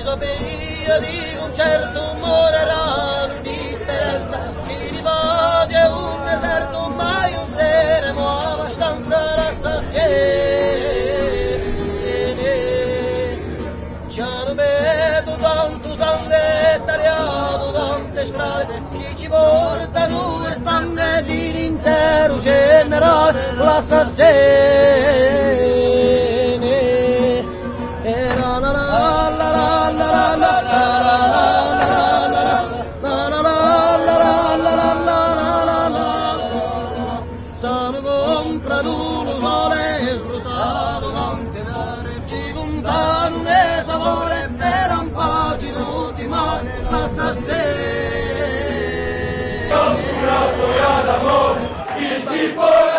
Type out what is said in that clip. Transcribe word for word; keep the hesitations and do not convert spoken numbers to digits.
soperia di un certo umore raro di speranza, chi rivolge un deserto mai un sereno abbastanza l'assassino. Ci hanno messo tanto sangue tagliato, tante strade, chi ci portano le stanche di l'intero generale, l'assassino. Sono comprato un sole sfruttato tante dare, ci contano un sapore per un po' di tutti ma l'assassino. Una storia d'amore, chi si può